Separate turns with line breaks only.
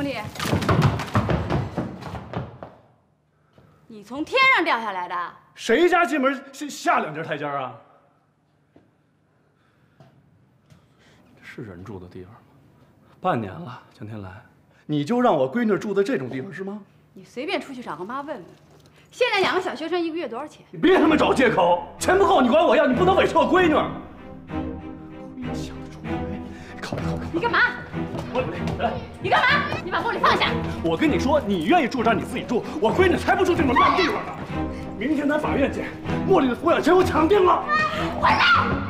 丽，你从天上掉下来的？
谁家进门下2节台阶啊？这是人住的地方吗？半年了，江天蓝，你就让我闺女住在这种地方是吗？
你随便出去找个妈问问，现在养个小学生1个月多少钱？
你别他妈找借口，钱不够你管我要，你不能委屈我闺女。亏想得出来，靠！
你干嘛？
来，
你干嘛？你把茉莉放下！
我跟你说，你愿意住这儿你自己住，我闺女才不住这种烂地方呢。明天咱法院见，茉莉的抚养权我抢定了。
回来！